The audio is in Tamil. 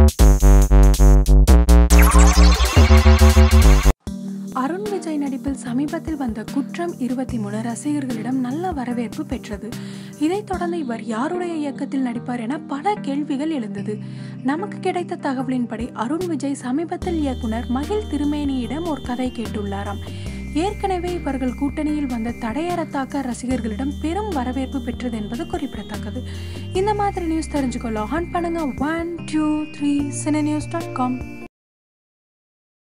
அருண் விஜய் நடிப்பில் சமீபத்தில் வந்த குற்றம் 23 ரசிகர்களிடம் நல்ல வரவேற்பு பெற்றது. இதைத் தொடர்ந்து இவர் யாருடைய இயக்கத்தில் நடிப்பார் என பல கேள்விகள் எழுந்தது. நமக்கு கிடைத்த தகவலின்படி அருண் விஜய் சமீபத்தில் இயக்குனர் மகிழ் திருமேனியிடம் ஒரு கதை கேட்டுள்ளாராம். ஏற்கனவே இவர்கள் கூட்டணியில் வந்த தடையறத்தாக்க ரசிகர்களிடம் பெரும் வரவேற்பு பெற்றது என்பது குறிப்பிடத்தக்கது. இந்த மாதிரி நியூஸ் தெரிஞ்சுக்கொள்ள ஆன் பண்ணுங்க 123cinenews.com.